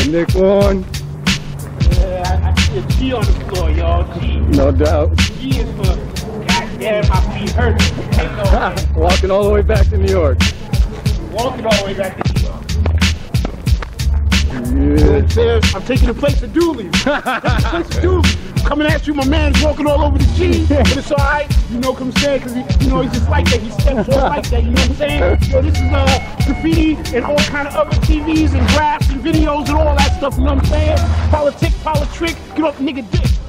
Nick Warren. Yeah, I see a G on the floor, y'all. G. No doubt. G is for goddamn my feet hurt. Walking all the way back to New York. Walking all the way back to New York. Yeah. I'm taking the place of Dooley. Coming at you, my man's walking all over the G, but it's alright, you know what I'm saying, because he's just like that, he steps all like that, you know what I'm saying? Yo, this is graffiti and all kind of other TVs and graphs and videos and all that stuff, you know what I'm saying? Politic, politrick, get off the nigga dick.